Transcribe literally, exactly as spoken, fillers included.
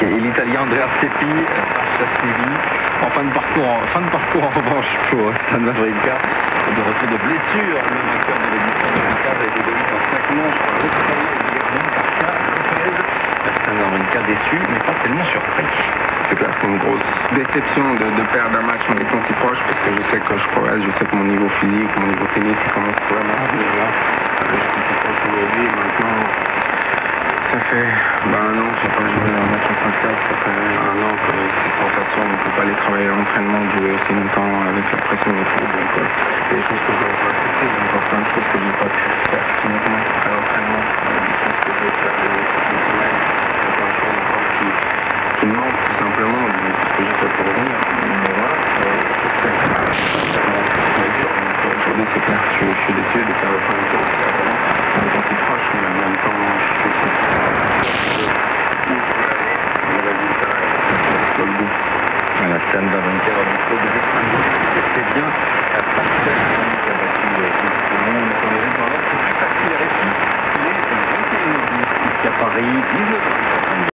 Et l'Italien Andrea Seppi passe à Séville. En fin de parcours, en, fin de parcours en revanche pour Stan Wawrinka. De retour de blessure, le vainqueur de l'édition deux mille quinze a été donné dans cinq manches par l'Australien Guillermo Garcia Lopez. Stan Wawrinka déçu, mais pas tellement surpris. C'est clair, c'est une grosse déception de, de perdre un match en étant si proche, parce que je sais que je progresse, je sais que mon niveau physique, mon niveau tennis, il commence vraiment à venir là. Je suis si proche aujourd'hui, maintenant, ça fait bah, un an que je n'ai pas joué un match en cinq quatre, ça fait un an que ces sensations, on ne peut pas aller travailler à l'entraînement, jouer aussi longtemps avec la pression et tout, donc euh, c'est des choses que je n'aurais pas acceptées, il y a encore plein de choses que je n'ai pas pu faire physiquement à l'entraînement, des choses que je vais faire les prochaines semaines, il y a plein de choses encore qui qui me manque tout simplement, parce que j'ai fait pour revenir. Mais voilà, aujourd'hui c'est clair, je, je suis déçu de perdre plein de temps, on est gentil proche, mais en même temps, je suis déçu de le résultat est pas le bout. Voilà, Stan Wawrinka a progressé, c'est bien, Pascal qui a battu tout le monde, on est dans l'autre, c'est plus facile à réussir, il est vingt et un, ici à Paris, dix-neuf.